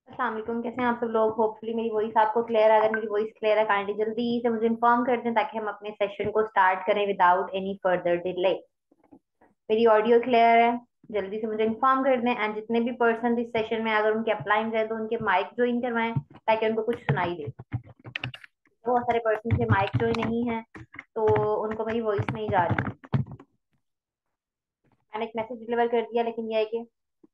अस्सलाम वालेकुम, कैसे हैं आप सब लोग। होपफुली मेरी वॉइस आपको क्लियर है। अगर मेरी वॉइस क्लियर है काइंडली जल्दी से मुझे इन्फॉर्म कर दें ताकि हम अपने सेशन को स्टार्ट करें विदाउट एनी फर्दर डिले। मेरी ऑडियो क्लियर है, जल्दी से मुझे इन्फॉर्म कर दें। एंड जितने भी पर्सन इस सेशन में अगर उनके अप्लाइंग है तो उनके माइक ज्वाइन करवाएं ताकि उनको कुछ सुनाई दे। बहुत सारे पर्सन के माइक ज्वाइन नहीं है तो उनको मेरी वॉइस नहीं जा रही। मैंने एक मैसेज डिलीवर कर दिया लेकिन यह है कि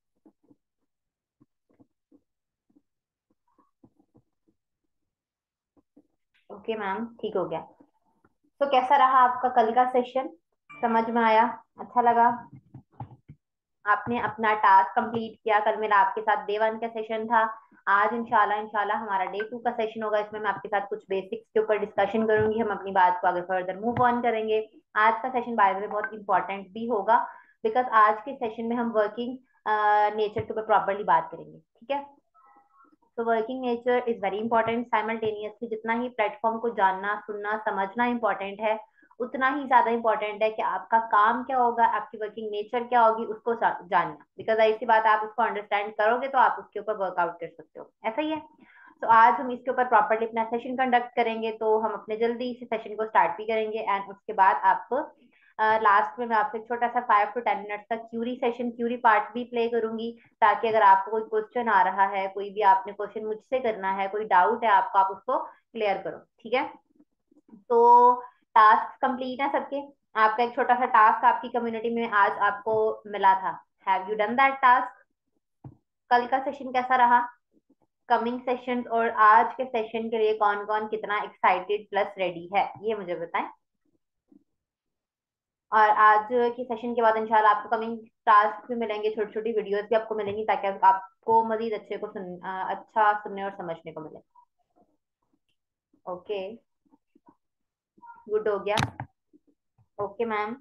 ओके मैम, ठीक हो गया। तो कैसा रहा आपका कल का सेशन? समझ में आया? अच्छा लगा? आपने अपना टास्क कंप्लीट किया? कल मेरा आपके साथ डे 1 का सेशन था। आज इंशाल्लाह इंशाल्लाह हमारा डे 2 का सेशन होगा। इसमें मैं आपके साथ कुछ बेसिक्स के ऊपर डिस्कशन करूंगी। हम अपनी बात को आगे फर्दर मूव ऑन करेंगे। आज का सेशन बाय द वे बहुत इंपॉर्टेंट भी होगा बिकॉज आज के सेशन में हम वर्किंग नेचर के ऊपर प्रॉपरली बात करेंगे। ठीक है? तो working nature is very important. Simultaneously जितना ही प्लेटफॉर्म को जानना सुनना समझना इंपॉर्टेंट है, उतना ही ज्यादा इंपॉर्टेंट है कि आपका काम क्या होगा, आपकी वर्किंग नेचर क्या होगी उसको जानना। बिकॉज ऐसी बात आप उसको अंडरस्टैंड करोगे तो आप उसके ऊपर वर्कआउट कर सकते हो। ऐसा ही है। तो आज हम इसके ऊपर प्रॉपरली अपना सेशन कंडक्ट करेंगे। तो हम अपने जल्दी से सेशन को स्टार्ट भी करेंगे एंड उसके बाद आप लास्ट में मैं आपसे छोटा सा 5 to 10 मिनट्स का क्यूरी सेशन, क्यूरी पार्ट भी प्ले करूंगी ताकि अगर आपको कोई क्वेश्चन आ रहा है, कोई भी आपने क्वेश्चन मुझसे करना है, कोई डाउट है आपको, आप उसको क्लियर करो। ठीक है? तो टास्क कंप्लीट है सबके? आपका एक छोटा सा टास्क आपकी कम्युनिटी में आज आपको मिला था। Have you done that task? कल का सेशन कैसा रहा? कमिंग सेशन और आज के सेशन के लिए कौन कौन कितना एक्साइटेड प्लस रेडी है ये मुझे बताएं। और आज के सेशन के बाद इंशाल्लाह आपको कमिंग टास्क भी मिलेंगे, छोटी छोटी वीडियोस भी आपको मिलेंगी ताकि आपको मजीद अच्छा सुनने और समझने को मिले। ओके, गुड हो गया। ओके मैम,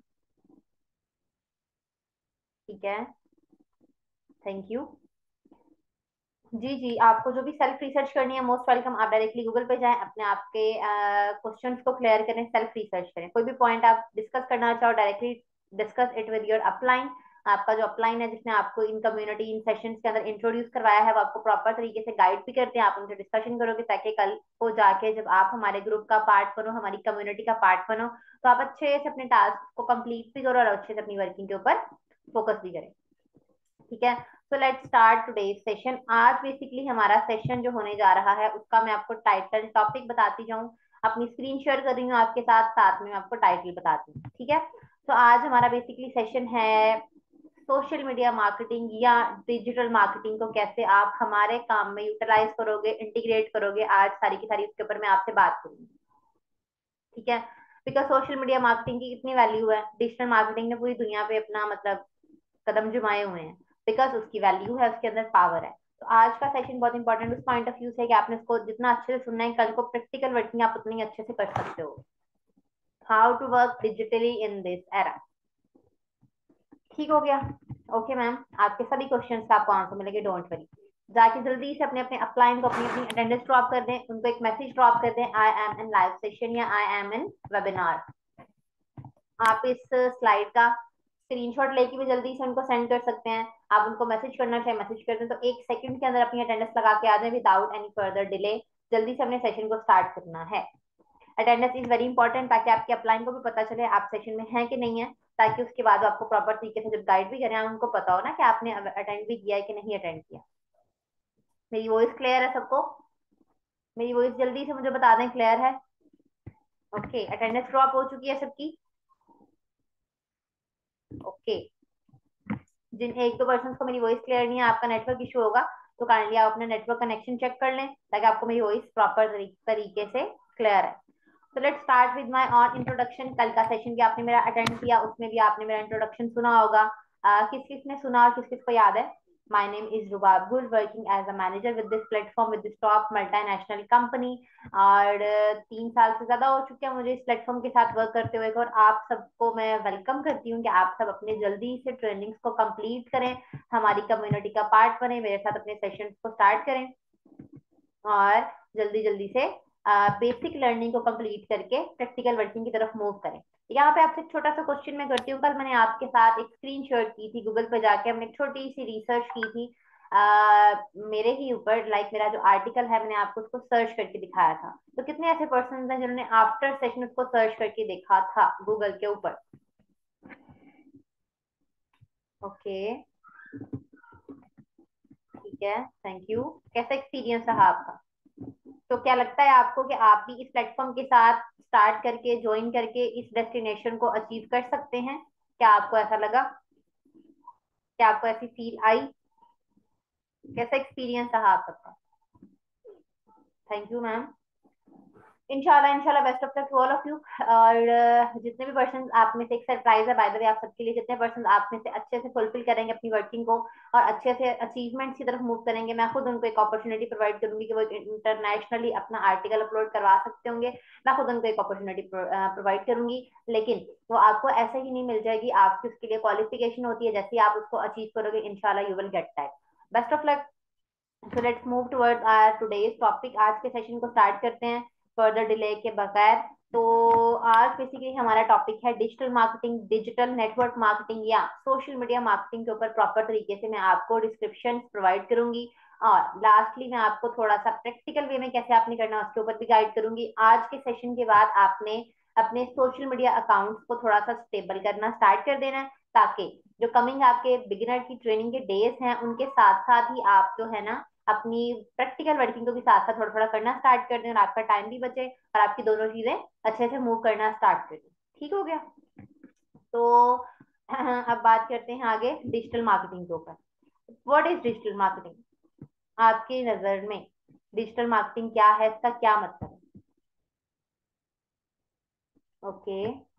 ठीक है, थैंक यू। जी जी, आपको जो भी सेल्फ रिसर्च करनी है मोस्ट वेलकम। आप डायरेक्टली गूगल पे जाएं, अपने आपके क्वेश्चंस को क्लियर करें, सेल्फ रिसर्च करें। कोई भी पॉइंट आप डिस्कस करना चाहो directly discuss it with your upline. आपका जो अपलाइन है जिसने आपको इन कम्युनिटी इन सेशंस के अंदर इंट्रोड्यूस करवाया है वो आपको प्रॉपर तरीके से गाइड भी करते हैं। आप उनसे डिस्कशन करोगे ताकि कल को जाके जब आप हमारे ग्रुप का पार्ट बनो, हमारी कम्युनिटी का पार्ट बनो, तो आप अच्छे से अपने टास्क को कंप्लीट भी करो और अच्छे से अपनी वर्किंग के ऊपर फोकस भी करें। ठीक है? So let's start today session. आज बेसिकली हमारा सेशन जो होने जा रहा है उसका मैं आपको टाइटल टॉपिक बताती जाऊं। अपनी स्क्रीन शेयर कर रही हूँ आपके साथ, साथ में मैं आपको टाइटल बताती हूँ। ठीक है? तो आज हमारा बेसिकली सेशन है सोशल मीडिया मार्केटिंग या डिजिटल मार्केटिंग को कैसे आप हमारे काम में यूटिलाइज करोगे, इंटीग्रेट करोगे। आज सारी की सारी उसके ऊपर मैं आपसे बात करूंगी। ठीक है? बिकॉज सोशल मीडिया मार्केटिंग की कितनी वैल्यू है, डिजिटल मार्केटिंग ने पूरी दुनिया पे अपना मतलब कदम जमाए हुए हैं। बिकॉज उसकी वैल्यू है, उसके अंदर पावर है। तो आज का सेशन बहुत इंपॉर्टेंट उस पॉइंट ऑफ व्यू से कि आपने उसको जितना अच्छे से सुनना है, कल को प्रैक्टिकल वर्किंग आप उतनी अच्छे से कर सकते हो। How to work digitally in this era. ठीक हो गया? ओके मैम, आपके सभी क्वेश्चंस का आपको आंसर मिलेंगे, डोंट वरी। जाके जल्दी से अपने अपने अपलाइन को अपनी अपनी अटेंडेंस ड्रॉप कर दें, उनको एक मैसेज ड्रॉप कर दें, I am in live session या आई एम इन वेबिनार। आप इस स्लाइड का स्क्रीनशॉट लेके भी जल्दी से उनको सेंड कर सकते हैं। आप उनको मैसेज करना चाहे मैसेज कर दें तो 1 सेकंड के अंदर अपनी अटेंडेंस लगा के आ जाए विदाउट एनी फर्दर डिले। जल्दी से अपने सेशन को स्टार्ट करना है। अटेंडेंस इज वेरी इंपॉर्टेंट ताकि आपके अपलाइन को भी पता चले आप सेशन में हैं कि नहीं है, ताकि उसके बाद आपको प्रॉपर तरीके से जब गाइड भी करें उनको पता हो ना कि आपने अटेंड भी किया है कि नहीं अटेंड किया। मेरी वॉइस क्लियर है सबको? मेरी वॉइस जल्दी से मुझे बता दें क्लियर है? ओके, अटेंडेंस ड्रॉप हो चुकी है सबकी? ओके। जिन 1-2 पर्सन को मेरी वॉइस क्लियर नहीं है, आपका नेटवर्क इशू होगा, तो काइंडली आप अपना नेटवर्क कनेक्शन चेक कर लें ताकि आपको मेरी वॉइस प्रॉपर तरीके से क्लियर है। तो let's start with my own introduction. कल का सेशन भी आपने मेरा अटेंड किया, उसमें भी आपने मेरा इंट्रोडक्शन सुना होगा। किस किस ने सुना और किस किस को याद है? My name is Rubab Gul, working as a manager with this platform with this top multinational company. और 3 साल से ज्यादा हो चुके हैं मुझे इस प्लेटफॉर्म के साथ वर्क करते हुए। और आप सबको मैं वेलकम करती हूँ कि आप सब अपने जल्दी से ट्रेनिंग्स को कंप्लीट करें, हमारी कम्युनिटी का पार्ट बने, मेरे साथ अपने सेशंस को स्टार्ट करें और जल्दी जल्दी से बेसिक लर्निंग को कंप्लीट करके प्रैक्टिकल वर्किंग की तरफ मूव करें। यहाँ पे आपसे एक छोटा सा क्वेश्चन मैं करती हूँ। कल मैंने आपके साथ एक स्क्रीन शेयर की थी, गूगल पे जाके हमने एक छोटी सी रिसर्च की थी। मेरे ही ऊपर, लाइक मेरा जो आर्टिकल है मैंने आपको उसको सर्च करके दिखाया था, तो कितने ऐसे पर्सन हैं जिन्होंने आफ्टर सेशन उसको सर्च करके देखा था गूगल के ऊपर? ओके, ठीक है, थैंक यू। कैसा एक्सपीरियंस रहा आपका? तो क्या लगता है आपको कि आप भी इस प्लेटफॉर्म के साथ स्टार्ट करके ज्वाइन करके इस डेस्टिनेशन को अचीव कर सकते हैं? क्या आपको ऐसा लगा? क्या आपको ऐसी फील आई? कैसा एक्सपीरियंस रहा आप सबका? Thank you ma'am. इंशाल्लाह इंशाल्लाह, best of luck to all of you. और जितने भी पर्सन आप में से, एक सरप्राइज है बाय द वे आप सबके लिए, जितने पर्सन आप में से अच्छे से फुलफिल करेंगे अपनी वर्किंग को और अच्छे से अचीवमेंट्स की तरफ मूव करेंगे, मैं खुद उनको एक अपॉर्चुनिटी प्रोवाइड करूंगी कि वो इंटरनेशनली अपना आर्टिकल अपलोड करवा सकते होंगे। मैं खुद उनको एक अपॉर्चुनिटी प्रोवाइड करूंगी, लेकिन वो आपको ऐसे ही नहीं मिल जाएगी, आपकी उसके लिए क्वालिफिकेशन होती है, जैसे ही आप उसको अचीव करोगे इंशाल्लाह you will get that. Best of luck. So let's move towards our today's topic. आज के सेशन को स्टार्ट करते हैं फर्दर डिले के बगैर। तो आज बेसिकली हमारा टॉपिक है digital marketing, digital network marketing या सोशल मीडिया मार्केटिंग के ऊपर प्रॉपर तरीके से मैं आपको डिस्क्रिप्शन प्रोवाइड करूंगी, और लास्टली मैं आपको थोड़ा सा प्रैक्टिकल वे में कैसे आपने करना है उसके ऊपर भी गाइड करूंगी। आज के सेशन के बाद आपने अपने सोशल मीडिया अकाउंट्स को थोड़ा सा स्टेबल करना स्टार्ट कर देना है, ताकि जो कमिंग आपके बिगिनर की ट्रेनिंग के डेज हैं उनके साथ साथ ही आप जो है ना अपनी प्रैक्टिकल वर्किंग को भी साथ साथ थोड़ा थोड़ा करना स्टार्ट कर दें, और आपका टाइम भी बचे और आपकी दोनों चीजें अच्छे से मूव करना स्टार्ट कर दें। ठीक हो गया? तो अब बात करते हैं आगे डिजिटल मार्केटिंग के ऊपर। What is digital marketing? आपकी नजर में डिजिटल मार्केटिंग क्या है, इसका क्या मतलब है? Okay,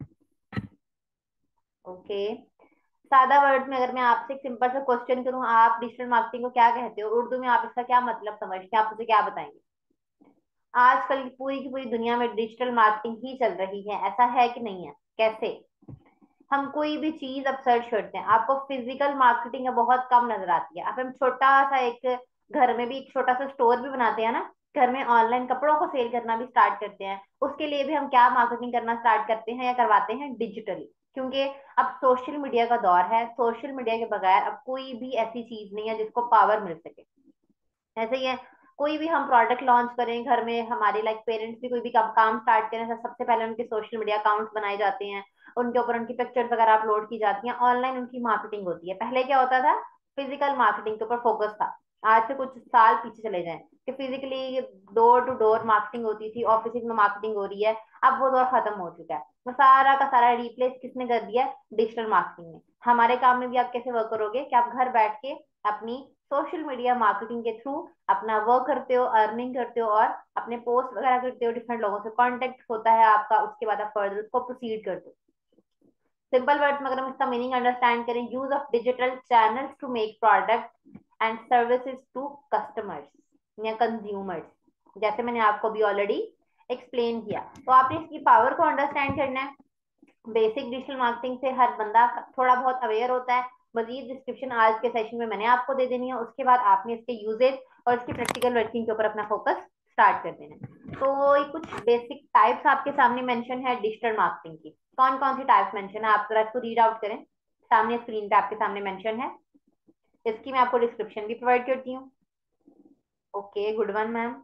okay. सादा वर्ड में अगर मैं आपसे एक सिंपल सा क्वेश्चन करूं, आप डिजिटल मार्केटिंग को क्या कहते हो उर्दू में, आप इसका क्या मतलब समझते हैं, आप मुझे क्या बताएंगे? आजकल की पूरी दुनिया में डिजिटल मार्केटिंग ही चल रही है, ऐसा है कि नहीं है? कैसे? हम कोई भी चीज अब सर्च करते हैं, आपको फिजिकल मार्केटिंग बहुत कम नजर आती है। अब हम छोटा सा एक घर में भी एक छोटा सा स्टोर भी बनाते हैं ना, घर में ऑनलाइन कपड़ों को सेल करना भी स्टार्ट करते हैं, उसके लिए भी हम क्या मार्केटिंग करना स्टार्ट करते हैं या करवाते हैं? डिजिटली। क्योंकि अब सोशल मीडिया का दौर है, सोशल मीडिया के बगैर अब कोई भी ऐसी चीज नहीं है जिसको पावर मिल सके। ऐसे ही है, कोई भी हम प्रोडक्ट लॉन्च करें घर में, हमारे लाइक पेरेंट्स भी कोई भी काम स्टार्ट करें तो सबसे पहले उनके सोशल मीडिया अकाउंट्स बनाए जाते हैं, उनके ऊपर उनकी पिक्चर्स वगैरह अपलोड की जाती हैं, ऑनलाइन उनकी मार्केटिंग होती है। पहले क्या होता था? फिजिकल मार्केटिंग के ऊपर फोकस था। आज से कुछ साल पीछे चले जाएं कि physically door to door marketing होती थी, ऑफिस में मार्केटिंग हो रही है। अब वो दौर खत्म हो चुका है, वो सारा का सारा रिप्लेस किसने कर दिया? डिजिटल मार्केटिंग ने। हमारे काम में भी आप कैसे वर्क करोगे कि आप घर बैठ के अपनी सोशल मीडिया मार्केटिंग के थ्रू अपना वर्क करते हो, अर्निंग करते हो और अपने पोस्ट वगैरह करते हो, डिफरेंट लोगों से कांटेक्ट होता है आपका, उसके बाद आप फर्दर उसको प्रोसीड करते हो। सिंपल वर्ड्स में अगर हम इसका मीनिंग अंडरस्टैंड करें, use of digital channels to make product and services to customers या कंज्यूमर्स, जैसे मैंने आपको भी ऑलरेडी एक्सप्लेन किया। तो आपने इसकी पावर को अंडरस्टैंड करना है। बेसिक डिजिटल मार्केटिंग से हर बंदा थोड़ा बहुत अवेयर होता है। मजीद डिस्क्रिप्शन आज के सेशन में मैंने आपको दे देनी है, उसके बाद आपने इसके यूजेज और इसकी प्रैक्टिकल वर्किंग के ऊपर अपना फोकस स्टार्ट कर देना है। तो ये कुछ बेसिक टाइप्स आपके सामने मेंशन है डिजिटल मार्केटिंग की। कौन कौन सी टाइप्स मेंशन है, आप जरा इसको रीड आउट करें। सामने स्क्रीन पे आपके सामने मेंशन है, इसकी मैं आपको डिस्क्रिप्शन भी प्रोवाइड करती हूँ। Okay, good one ma'am.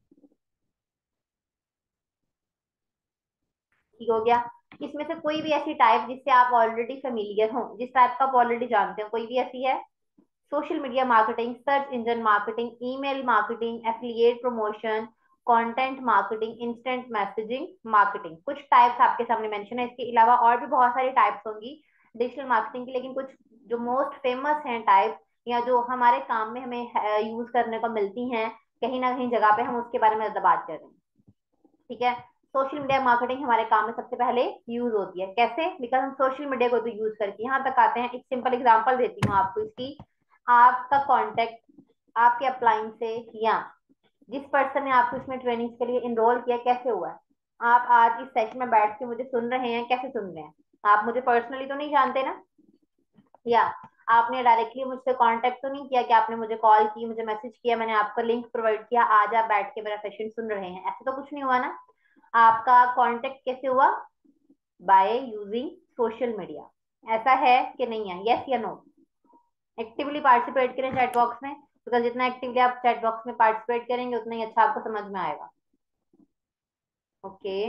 ठीक हो गया? इसमें से कोई भी ऐसी टाइप जिससे आप ऑलरेडी फेमिलियर हो, जिस टाइप का आप ऑलरेडी जानते हो, कोई भी ऐसी है? Social media marketing, search engine marketing, email marketing, affiliate promotion, content marketing, instant messaging marketing, कुछ टाइप्स आपके सामने मेंशन है। इसके अलावा और भी बहुत सारी टाइप्स होंगी डिजिटल मार्केटिंग की, लेकिन कुछ जो मोस्ट फेमस हैं टाइप, या जो हमारे काम में हमें यूज करने को मिलती हैं कहीं ना कहीं जगह पे, हम उसके बारे में ज्यादा बात कर रहे हैं। ठीक है? सोशल मीडिया मार्केटिंग हमारे काम में सबसे पहले यूज होती है। कैसे? बिकॉज हम सोशल मीडिया को तो यूज करके यहाँ तक आते हैं। एक सिंपल एग्जांपल देती हूँ आपको इसकी। आपका कांटेक्ट आपके अपलाइन से या जिस पर्सन ने आपको इसमें ट्रेनिंग के लिए इनरोल किया, कैसे हुआ है? आप आज इस सेशन में बैठ के मुझे सुन रहे हैं, कैसे सुन रहे हैं? आप मुझे पर्सनली तो नहीं जानते ना, या आपने डायरेक्टली मुझसे कांटेक्ट तो नहीं किया कि आपने मुझे कॉल की, मुझे मैसेज किया, मैंने आपका लिंक प्रोवाइड किया, आज आप बैठ के मेरा सेशन सुन रहे हैं, ऐसे तो कुछ नहीं हुआ ना। आपका कांटेक्ट कैसे हुआ? By using social media. ऐसा है कि नहीं है? यस या नो? एक्टिवली पार्टिसिपेट करें चैट बॉक्स में। बिकॉज जितना एक्टिवली आप चैट बॉक्स में पार्टिसिपेट करेंगे उतना ही अच्छा आपको समझ में आएगा। ओके,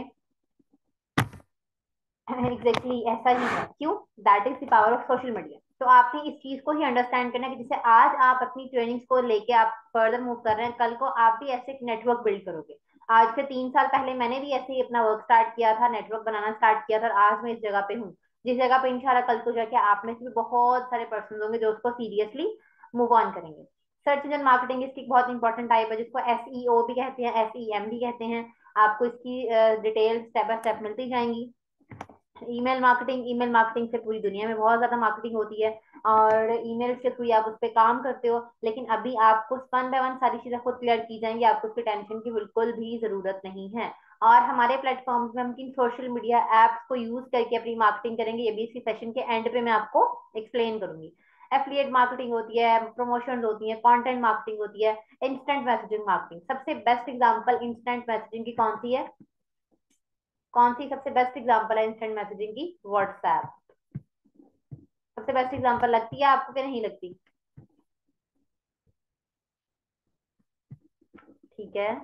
एग्जैक्टली ऐसा ही है। क्यों? That is the power of social media. तो आपने इस चीज को ही अंडरस्टैंड करना है कि जैसे आज आप अपनी ट्रेनिंग्स को लेके आप फर्दर मूव कर रहे हैं, कल को आप भी ऐसे एक नेटवर्क बिल्ड करोगे। आज से 3 साल पहले मैंने भी ऐसे ही अपना वर्क स्टार्ट किया था, नेटवर्क बनाना स्टार्ट किया था, और आज मैं इस जगह पे हूँ जिस जगह पे इंशाल्लाह कल को जाके आप में से भी बहुत सारे पर्सन होंगे जो उसको सीरियसली मूव ऑन करेंगे। सर्च इंजन मार्केटिंग इसकी एक बहुत इंपॉर्टेंट टाइप है जिसको SEO भी कहते हैं, SEM भी कहते हैं। आपको इसकी डिटेल स्टेप बाय स्टेप मिलती जाएंगी। ईमेल मार्केटिंग से पूरी दुनिया में बहुत ज्यादा मार्केटिंग होती है, और ईमेल के थ्रू आप उस पर काम करते हो। लेकिन अभी आपको वन बाय वन सारी चीजें खुद क्लियर की जाएंगी, आपको उसकी टेंशन की बिल्कुल भी जरूरत नहीं है। और हमारे प्लेटफॉर्म में हम किन सोशल मीडिया एप्स को यूज करके अपनी मार्केटिंग करेंगे, ये भी इसी सेशन के एंड पे मैं आपको एक्सप्लेन करूंगी। एफिलिएट मार्केटिंग होती है, प्रमोशन होती है, कंटेंट मार्केटिंग होती है, इंस्टेंट मैसेजिंग मार्केटिंग। सबसे बेस्ट एग्जांपल इंस्टेंट मैसेजिंग की कौन सी है? कौन सी सबसे बेस्ट एग्जांपल है इंस्टेंट मैसेजिंग की? व्हाट्सएप। सबसे बेस्ट एग्जांपल लगती है आपको कि नहीं लगती? ठीक है,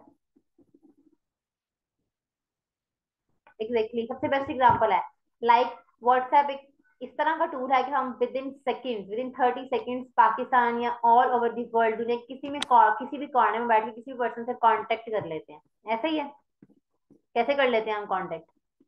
एग्जैक्टली सबसे बेस्ट एग्जांपल है। लाइक व्हाट्सएप एक इस तरह का टूल है कि हम विद इन 30 सेकेंड्स पाकिस्तान या ऑल ओवर दी वर्ल्ड दुनिया किसी में किसी भी कोने में बैठ के किसी भी पर्सन से कांटेक्ट कर लेते हैं। ऐसा ही है। कैसे कर लेते हैं हम कांटेक्ट?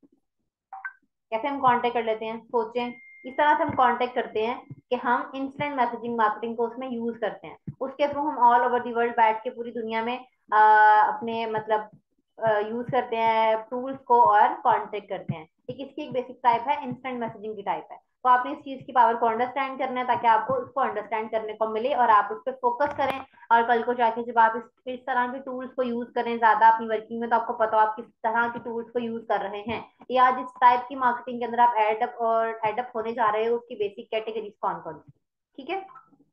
कैसे हम कांटेक्ट कर लेते हैं, सोचें। इस तरह से हम कांटेक्ट करते हैं कि हम इंस्टेंट मैसेजिंग मार्केटिंग को उसमें यूज करते हैं। उसके थ्रू हम ऑल ओवर दी वर्ल्ड बैठ के पूरी दुनिया में अपने मतलब यूज करते हैं टूल्स को और कांटेक्ट करते हैं। एक इसकी एक बेसिक टाइप है, इंस्टेंट मैसेजिंग की टाइप है। तो आपने इस चीज की पावर को अंडरस्टैंड करना है ताकि आपको उसको अंडरस्टैंड करने को मिले और आप उस पर फोकस करें। और कल को जाके जब आप इस तरह के टूल्स को यूज करें ज्यादा अपनी वर्किंग में, तो आपको पता हो आप किस तरह के टूल्स को यूज कर रहे हैं, या जिस टाइप की मार्केटिंग के अंदर आप एडअप होने जा रहे हो उसकी बेसिक कैटेगरीज कौन कौन सी। ठीक है,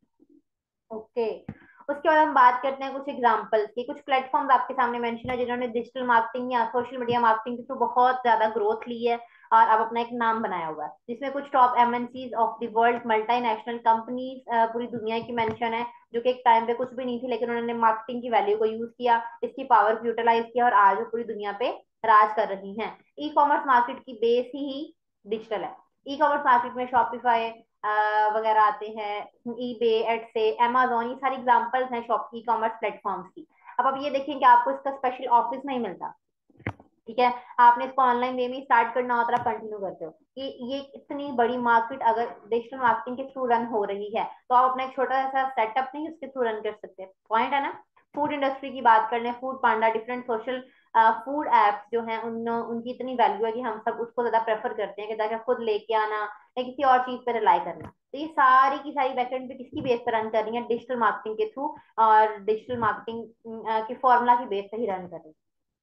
ओके। उसके बाद हम बात करते हैं कुछ एग्जांपल्स की। कुछ प्लेटफॉर्म्स आपके सामने मेंशन है जिन्होंने डिजिटल मार्केटिंग या सोशल मीडिया मार्केटिंग के थ्रू बहुत ज्यादा ग्रोथ ली है और अब अपना एक नाम बनाया हुआ है, जिसमें कुछ top MNCs of the world multinational companies पूरी दुनिया की मेंशन है, जो कि एक टाइम पे कुछ भी नहीं थी लेकिन उन्होंने मार्केटिंग की वैल्यू को यूज किया, इसकी पावर को यूटिलाइज किया और आज वो पूरी दुनिया पे राज कर रही हैं। ई कॉमर्स मार्केट की बेस ही डिजिटल है। ई कॉमर्स मार्केट में शॉपिफाई वगैरह आते हैं, ईबे, एडसे, amazon, ये सारी एग्जांपल्स हैं शॉप ई कॉमर्स प्लेटफॉर्म्स की। अब आप ये देखें कि आपको इसका स्पेशल ऑफिस नहीं मिलता। ठीक है, आपने इसको ऑनलाइन वे में स्टार्ट करना होता है, कंटिन्यू करते हो कि ये इतनी बड़ी मार्केट अगर डिजिटल मार्केटिंग के थ्रू रन हो रही है तो आप अपना एक छोटा सा सेटअप नहीं उसके थ्रू रन कर सकते। पॉइंट है ना। फूड इंडस्ट्री की बात कर लें, Foodpanda, different social food apps जो हैं उनकी इतनी वैल्यू है कि हम सब उसको ज्यादा प्रेफर करते हैं कि जाके खुद लेके आना या किसी और चीज पर रिलाई करना। तो ये सारी की सारी बैकएंड पे किसकी बेस पर रन कर रही है? डिजिटल मार्केटिंग के थ्रू, और डिजिटल मार्केटिंग की फॉर्मूला की बेस पे ही रन कर रही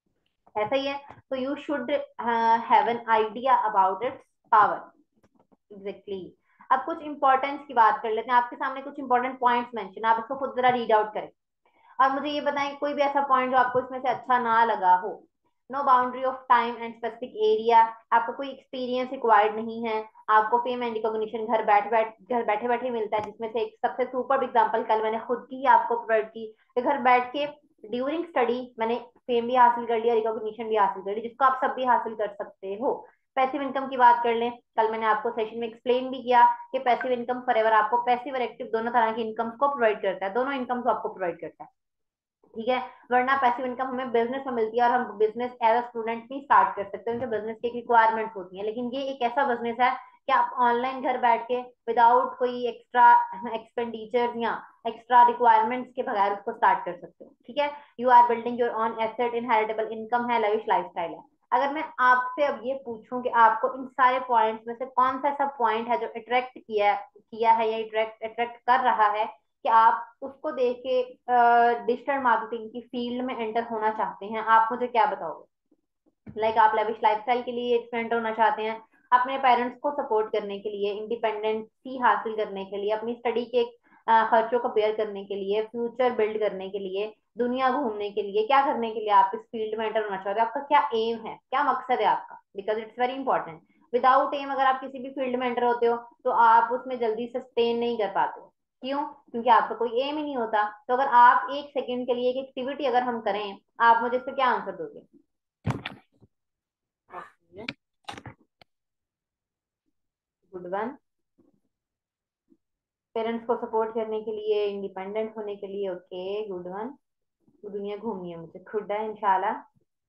है। ऐसा ही है। तो you should have an idea about its power. Exactly. अब कुछ इंपॉर्टेंस की बात कर लेते हैं। आपके सामने कुछ इंपॉर्टेंट पॉइंट्स मेंशन, आप इसको खुद जरा रीड आउट करें और मुझे ये बताएं कि कोई भी ऐसा पॉइंट जो आपको इसमें से अच्छा ना लगा हो। No boundary of time and specific area, आपको कोई एक्सपीरियंस रिक्वायर्ड नहीं है। आपको फेम एंड रिकॉग्निशन घर बैठे बैठे मिलता है, जिसमें से एक सबसे सुपर एग्जांपल कल मैंने खुद की ही आपको प्रोवाइड की कि घर बैठ के ड्यूरिंग स्टडी मैंने फेम भी हासिल कर लिया, रिकॉग्निशन भी हासिल कर ली, जिसको आप सब भी हासिल कर सकते हो। पैसिव इनकम की बात कर लें, कल मैंने आपको सेशन में एक्सप्लेन भी किया कि पैसिव इनकम फॉरएवर आपको पैसिव और एक्टिव दोनों तरह की इनकम को प्रोवाइड करता है, दोनों इनकम को आपको प्रोवाइड करता है। ठीक है, वरना पैसिव इनकम हमें बिजनेस में मिलती है और हम बिजनेस एज अ स्टूडेंट भी स्टार्ट कर सकते हैं, उनके बिजनेस की रिक्वायरमेंट्स होती हैं। लेकिन ये एक ऐसा बिजनेस है कि आप ऑनलाइन घर बैठ के विदाउट कोई एक्स्ट्रा एक्सपेंडिचर या एक्स्ट्रा रिक्वायरमेंट्स के बगैर उसको स्टार्ट कर सकते हो। ठीक है, you are building your own asset, inheritable income है, लविश लाइफस्टाइल है। अगर मैं आपसे अब ये पूछूं कि आपको इन सारे पॉइंट्स में से कौन सा ऐसा पॉइंट है जो अट्रैक्ट किया किया है या अट्रैक्ट कर रहा है कि आप उसको देख के डिजिटल मार्केटिंग की फील्ड में एंटर होना चाहते हैं, आप मुझे क्या बताओगे? आप लेविश लाइफस्टाइल के लिए एंटर होना चाहते हैं, अपने पेरेंट्स को सपोर्ट करने के लिए, इंडिपेंडेंसी हासिल करने के लिए, अपनी स्टडी के खर्चों को बेयर करने के लिए, फ्यूचर बिल्ड करने के लिए, दुनिया घूमने के लिए, क्या करने के लिए आप इस फील्ड में एंटर होना चाहते हो? आपका क्या एम है, क्या मकसद है आपका? Because it's very important. Without um अगर आप किसी भी फील्ड में एंटर होते हो तो आप उसमें जल्दी सस्टेन नहीं कर पाते हो। क्यों? क्योंकि आपका कोई एम ही नहीं होता। तो अगर आप एक सेकंड के लिए एक एक्टिविटी अगर हम करें, आप मुझे इस पे क्या आंसर दोगे? Good one. पेरेंट्स को सपोर्ट करने के लिए, इंडिपेंडेंट होने के लिए, ओके गुड वन। दुनिया घूमनी है मुझे, खुद है इंशाल्लाह।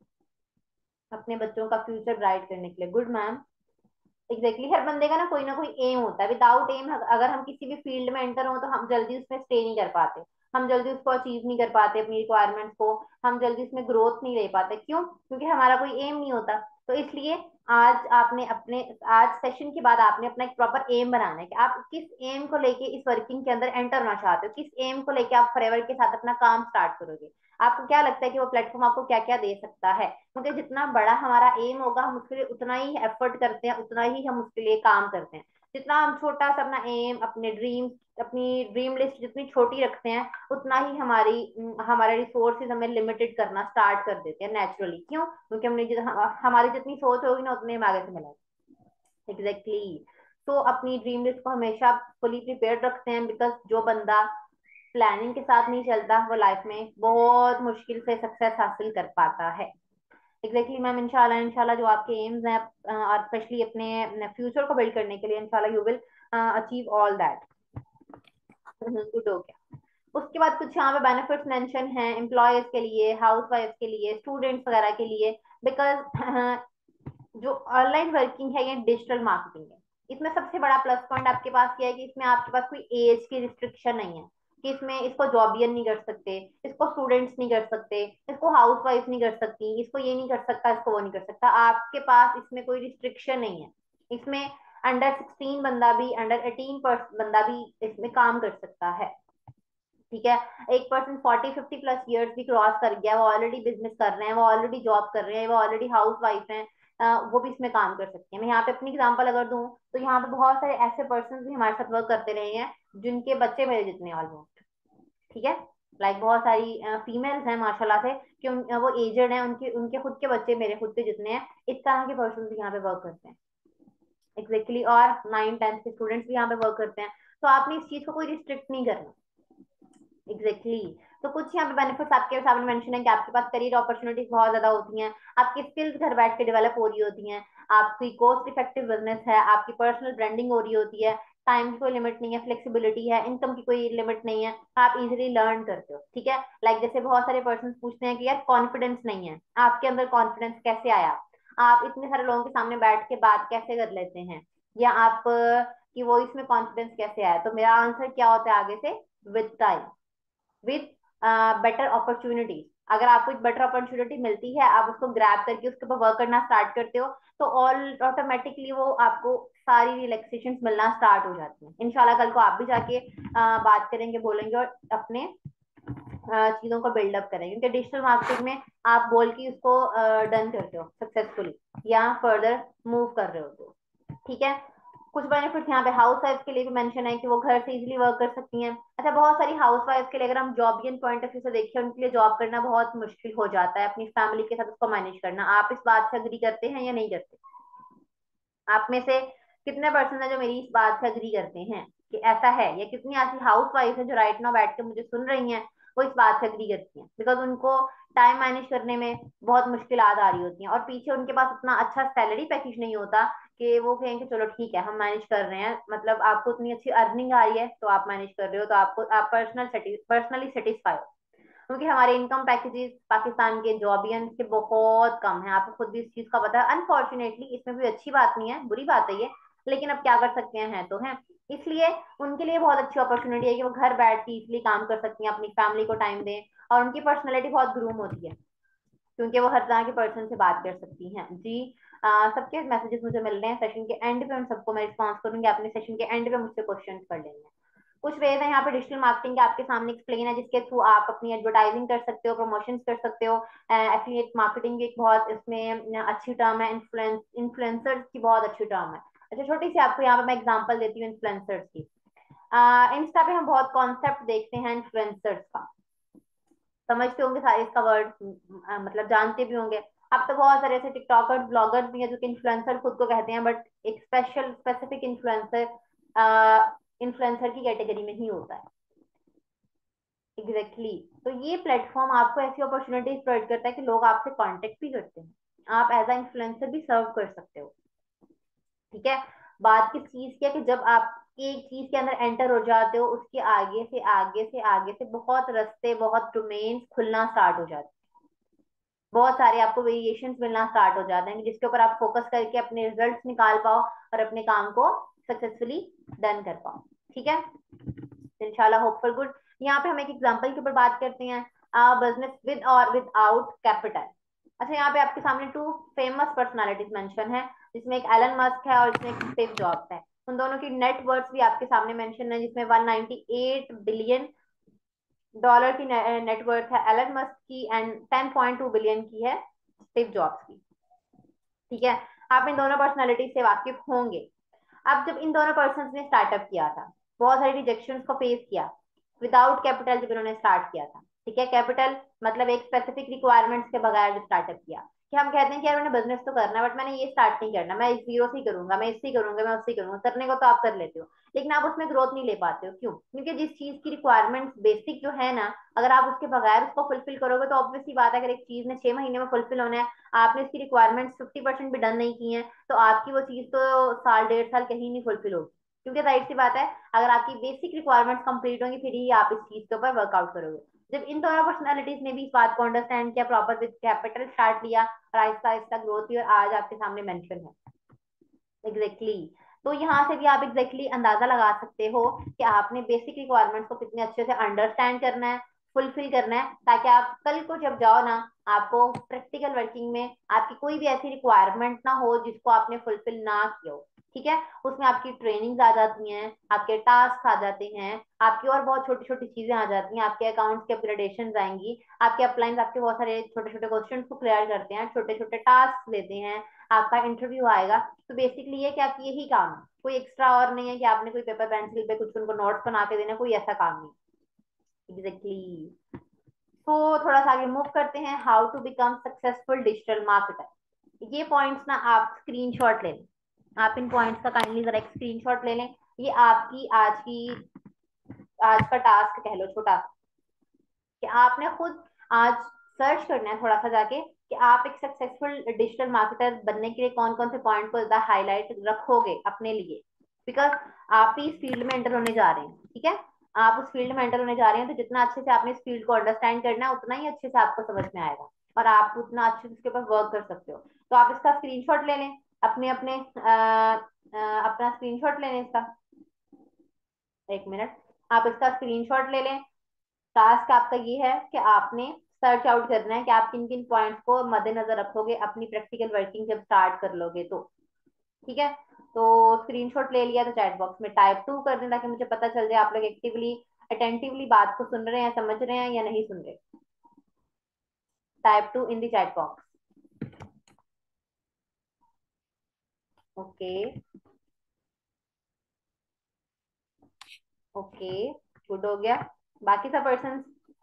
अपने बच्चों का फ्यूचर ब्राइट करने के लिए, गुड मैम। एग्जैक्टली हर बंदे का ना कोई एम होता है। विदाउट एम अगर हम किसी भी फील्ड में एंटर हो तो हम जल्दी उसमें स्टे नहीं कर पाते, हम जल्दी उसको अचीव नहीं कर पाते, अपनी रिक्वायरमेंट्स को हम जल्दी उसमें ग्रोथ नहीं ले पाते। क्यों? क्योंकि हमारा कोई एम नहीं होता। तो इसलिए आज आपने अपने आज सेशन के बाद आपने अपना एक प्रॉपर एम बनाना है कि आप किस एम को लेके इस वर्किंग के अंदर एंटर होना चाहते हो, किस एम को लेके आप फॉरएवर के साथ अपना काम स्टार्ट करोगे। आपको क्या लगता है कि वो प्लेटफॉर्म आपको क्या क्या दे सकता है? क्योंकि जितना बड़ा हमारा एम होगा हम उसके लिए उतना ही एफर्ट करते हैं, उतना ही हम उसके लिए काम करते हैं। जितना हम छोटा सा अपना एम, अपने ड्रीम, अपनी ड्रीम लिस्ट जितनी छोटी रखते हैं, उतना ही हमारे रिसोर्सेज हमें लिमिटेड करना स्टार्ट कर देते हैं नेचुरली। क्यों? क्योंकि हमारी जितनी सोच होगी ना उतने हम आगे से मिलेंगे। एग्जैक्टली। तो अपनी ड्रीम लिस्ट को हमेशा फुली प्रिपेयर्ड रखते हैं, बिकॉज जो बंदा प्लानिंग के साथ नहीं चलता वो लाइफ में बहुत मुश्किल से सक्सेस हासिल कर पाता है। एग्जैक्टली मैम, इंशाल्लाह इंशाल्लाह जो आपके एम्स हैं और स्पेशली अपने फ्यूचर को बिल्ड करने के लिए, इंशाल्लाह you will achieve all that. Good हो गया। उसके बाद कुछ यहाँ पे बेनिफिट्स मेंशन हैं एम्प्लॉयज के लिए, हाउस वाइफ के लिए, स्टूडेंट्स वगैरह के लिए। बिकॉज जो ऑनलाइन वर्किंग है ये डिजिटल मार्केटिंग है। इसमें सबसे बड़ा प्लस पॉइंट आपके पास ये है कि इसमें आपके पास कोई एज की रिस्ट्रिक्शन नहीं है, कि इसमें इसको जॉबियन नहीं कर सकते, इसको स्टूडेंट्स नहीं कर सकते, इसको हाउस वाइफ नहीं कर सकती, इसको ये नहीं कर सकता, इसको वो नहीं कर सकता। आपके पास इसमें कोई रिस्ट्रिक्शन नहीं है। इसमें अंडर 16 बंदा भी, अंडर 18 बंदा भी इसमें काम कर सकता है। ठीक है। एक पर्सन 40-50 प्लस ईयर्स भी क्रॉस कर गया, वो ऑलरेडी बिजनेस कर रहे हैं, वो ऑलरेडी जॉब कर रहे हैं, वो ऑलरेडी हाउस वाइफ हैं, वो भी इसमें काम कर सकते हैं। मैं यहाँ पे अपनी एग्जांपल अगर दूं तो यहाँ पे बहुत सारे ऐसे पर्सन भी हमारे साथ वर्क करते रहे हैं जिनके बच्चे मेरे जितने ऑलमोस्ट। ठीक है। लाइक बहुत सारी फीमेल्स हैं माशाल्लाह से कि वो एजेड हैं, उनके उनके खुद के बच्चे मेरे खुद के जितने हैं। इस तरह के पर्सन भी यहाँ पे वर्क करते हैं। एग्जैक्टली। और 9th 10th के स्टूडेंट्स भी यहाँ पे वर्क करते हैं। तो आपने इस चीज को कोई रिस्ट्रिक्ट नहीं करना। Exactly exactly. तो कुछ यहाँ पे बेनिफिट्स आपके सामने मेंशन है कि आपके पास करियर अपॉर्चुनिटीज बहुत ज्यादा होती हैं, आपकी स्किल्स घर बैठ के डेवलप हो रही होती हैं, आपकी कॉस्ट इफेक्टिव बिजनेस है, आपकी पर्सनल ब्रांडिंग हो रही होती है, टाइम की कोई लिमिट नहीं है, फ्लेक्सिबिलिटी है, इनकम की कोई लिमिट नहीं है, आप इजीली लर्न करते हो। ठीक है। लाइक जैसे बहुत सारे पर्सन पूछते हैं कि यार कॉन्फिडेंस नहीं है, आपके अंदर कॉन्फिडेंस कैसे आया, आप इतने सारे लोगों के सामने बैठ के बात कैसे कर लेते हैं, या आप की वॉइस में कॉन्फिडेंस कैसे आया? तो मेरा आंसर क्या होता है आगे से, with time, with better opportunity. अगर आपको एक बेटर अपॉर्चुनिटी मिलती है, आप उसको ग्रैब करके उसके ऊपर वर्क करना स्टार्ट करते हो, तो ऑल ऑटोमेटिकली वो आपको सारी रिलैक्सेशन मिलना स्टार्ट हो जाती हैं। इंशाल्लाह कल को आप भी जाके बात करेंगे, बोलेंगे और अपने चीजों को बिल्डअप करेंगे, क्योंकि डिजिटल मार्केटिंग में आप बोल के उसको डन करते हो सक्सेसफुली या फर्दर मूव कर रहे हो तो। ठीक है। कुछ बेनिफिट्स यहाँ पे हाउस वाइफ के लिए भी मेंशन है कि वो घर से इजीली वर्क कर सकती हैं। अच्छा, बहुत सारी हाउस वाइफ के लिए अगर हम जॉबियन पॉइंट ऑफ व्यू से देखें, उनके लिए जॉब करना बहुत मुश्किल हो जाता है, अपनी फैमिली के साथ उसको मैनेज करना। आप इस बात से अग्री करते हैं या नहीं करते? आप में से कितने पर्सन है जो मेरी इस बात से अग्री करते हैं कि ऐसा है, या कितनी ऐसी हाउस वाइफ है जो राइट नाउ बैठ के मुझे सुन रही हैं, वो इस बात से अग्री करती हैं? बिकॉज उनको टाइम मैनेज करने में बहुत मुश्किल आ रही होती हैं, और पीछे उनके पास उतना अच्छा सैलरी पैकेज नहीं होता कि वो कहें कि चलो ठीक है हम मैनेज कर रहे हैं। मतलब आपको उतनी अच्छी अर्निंग आ रही है तो आप मैनेज कर रहे हो, तो आपको आप पर्सनली सेटिस्फाई हो। क्योंकि हमारे इनकम पैकेजेस पाकिस्तान के जॉबियन के बहुत कम है, आपको खुद भी इस चीज का पता है। अनफॉर्चुनेटली इसमें कोई अच्छी बात नहीं है, बुरी बात है ये, लेकिन अब क्या कर सकते हैं, तो है। इसलिए उनके लिए बहुत अच्छी अपॉर्चुनिटी है कि वो घर बैठ के इजिली काम कर सकती हैं, अपनी फैमिली को टाइम दें, और उनकी पर्सनैलिटी बहुत ग्रूम होती है क्योंकि वो हर तरह के पर्सन से बात कर सकती हैं। जी। सबके मैसेजेस मुझे मिल रहे हैं, सेशन के एंड पे उन सबको मैं रिस्पॉन्स करूंगी, आपने सेशन के एंड पे मुझसे क्वेश्चन कर लेंगे। कुछ वेज है यहाँ पे डिजिटल मार्केटिंग के आपके सामने एक्सप्लेन है, जिसके थ्रू आप अपनी एडवर्टाइजिंग कर सकते हो, प्रमोशन कर सकते हो। एफिलिएट मार्केटिंग भी एक बहुत इसमें अच्छी टर्म है, इन्फ्लुएंसर्स की बहुत अच्छी टर्म है। अच्छा, छोटी सी आपको यहाँ पे मैं एग्जांपल देती हूँ इन्फ्लुएंसर्स की। इंस्टा पे हम बहुत कॉन्सेप्ट देखते हैं इन्फ्लुएंसर्स का, समझते होंगे सारे इसका वर्ड, मतलब जानते भी होंगे। अब तो बहुत सारे ऐसे टिकटॉकर्स ब्लॉगर्स भी हैं जो कि इन्फ्लुएंसर खुद को कहते हैं, बट एक स्पेसिफिक इन्फ्लुएंसर इन्फ्लुएंसर की कैटेगरी में ही होता है। एग्जैक्टली तो ये प्लेटफॉर्म आपको ऐसी अपॉर्चुनिटीज प्रोवाइड करता है कि लोग आपसे कांटेक्ट भी करते हैं, आप एज अ इन्फ्लुएंसर भी सर्व कर सकते हो। ठीक है। बात किस चीज की है कि जब आप एक चीज के अंदर एंटर हो जाते हो, उसके आगे से आगे से आगे से बहुत रास्ते, बहुत डोमेन्स खुलना स्टार्ट हो जाते हैं, बहुत सारे आपको वेरिएशंस मिलना स्टार्ट हो जाते हैं जिसके ऊपर आप फोकस करके अपने रिजल्ट्स निकाल पाओ और अपने काम को सक्सेसफुली डन कर पाओ। ठीक है, इंशाल्लाह होपफुल गुड। यहाँ पे हम एक एग्जांपल के ऊपर बात करते हैं, बिजनेस विद और विदाउट कैपिटल। अच्छा, यहाँ पे आपके सामने टू फेमस पर्सनालिटीज मेंशन है, जिसमें एक एलन मस्क है और जिसमें एक स्टीव जॉब्स है। उन दोनों की नेट वर्थ भी आपके सामने मेंशन है, जिसमें 198 बिलियन डॉलर की नेटवर्थ है एलन मस्क की एंड 10.2 बिलियन की है स्टीव जॉब्स की। ठीक है, आप इन दोनों पर्सनालिटी से वाकिफ होंगे। अब जब इन दोनों पर्सन ने स्टार्टअप किया था, बहुत सारी रिजेक्शन को फेस किया विदाउट कैपिटल जब इन्होंने स्टार्ट किया था। ठीक है, कैपिटल मतलब एक स्पेसिफिक रिक्वायरमेंट्स के बगैर जो स्टार्टअप किया, कि हम कहते हैं कि यार मैंने बिजनेस तो करना है बट मैंने ये स्टार्ट नहीं करना, मैं इस जीरो से ही करूंगा, मैं इससे ही करूंगा, मैं उससे ही करूंगा। करने को तो आप कर लेते हो, लेकिन आप उसमें ग्रोथ नहीं ले पाते हो। क्यों? क्योंकि जिस चीज की रिक्वायरमेंट्स बेसिक जो है ना, अगर आप उसके बगैर उसको फुलफिल करोगे तो ऑब्वियसली बात है, अगर एक चीज ने 6 महीने में फुलफिल होना है, आपने उसकी रिक्वायरमेंट्स 50% भी डन नहीं की है, तो आपकी वो चीज तो साल 1.5 साल कहीं नहीं फुलफिल होगी। क्योंकि जाहिर सी बात है, अगर आपकी बेसिक रिक्वायरमेंट्स कंप्लीट होंगी फिर ही आप इस चीज के ऊपर वर्कआउट करोगे। जब इन दोनों पर्सनालिटीज ने भी इस बात को अंडरस्टैंड किया, प्रॉपर विद कैपिटल स्टार्ट लिया और आहिस्ता आहिस्ता ग्रोथ हुई, और आज आपके सामने मेंशन है। एग्जैक्टली तो यहाँ से भी आप अंदाजा लगा सकते हो कि आपने बेसिक रिक्वायरमेंट्स को कितने अच्छे से अंडरस्टैंड करना है, फुलफिल करना है, ताकि आप कल को जब जाओ ना, आपको प्रैक्टिकल वर्किंग में आपकी कोई भी ऐसी रिक्वायरमेंट ना हो जिसको आपने फुलफिल ना किया हो। ठीक है, उसमें आपकी ट्रेनिंग्स आ जाती हैं, आपके टास्क आ जाते हैं, आपकी और बहुत छोटी छोटी चीजें आ जाती हैं, आपके अकाउंट्स के अपग्रेडेशन आएंगी, आपके अपलाइन आपके बहुत सारे छोटे छोटे क्वेश्चन को क्लियर करते हैं, छोटे छोटे टास्क देते हैं, आपका इंटरव्यू आएगा। तो बेसिकली ये कि आपकी यही काम है, कोई एक्स्ट्रा और नहीं है कि आपने कोई पेपर पेंसिल पे कुछ उनको नोट्स बना के देना, कोई ऐसा काम नहीं। एग्जैक्टली तो थोड़ा सा आगे मूव करते हैं, how to become successful digital marketer. ये पॉइंट्स ना आप स्क्रीनशॉट ले लें, आप इन पॉइंट्स का काइंडली जरा एक स्क्रीनशॉट ले लें। ये आपकी आज का टास्क कह लो, छोटा सा, कि आपने खुद आज सर्च करना है थोड़ा सा जाके कि आप एक सक्सेसफुल डिजिटल मार्केटर बनने के लिए कौन कौन से पॉइंट को ज्यादा हाईलाइट रखोगे अपने लिए। बिकॉज आप ही इस फील्ड में एंटर होने जा रहे हैं। ठीक है, आप उस फील्ड में एंटर होने जा रहे हैं, तो जितना अच्छे से आपने इस फील्ड को अंडरस्टैंड करना है उतना ही अच्छे से आपको समझ में आएगा और आप उतना अच्छे से उसके ऊपर वर्क कर सकते हो। तो आप इसका स्क्रीनशॉट ले लें, अपने अपने अपना स्क्रीनशॉट ले लें इसका। एक मिनट, आप इसका स्क्रीनशॉट ले लें। टास्क आपका ये है कि आपने सर्च आउट करना है कि आप किन किन पॉइंट्स को मद्देनजर रखोगे अपनी प्रैक्टिकल वर्किंग जब स्टार्ट कर लोगे तो। ठीक है, तो स्क्रीनशॉट ले लिया तो चैट बॉक्स में टाइप 2 कर दें, ताकि मुझे पता चल जाए आप लोग एक्टिवली अटेंटिवली बात को सुन रहे हैं, समझ रहे हैं या नहीं सुन रहे। Type 2 in the chat box. Okay, okay, good हो गया। बाकी सब पर्सन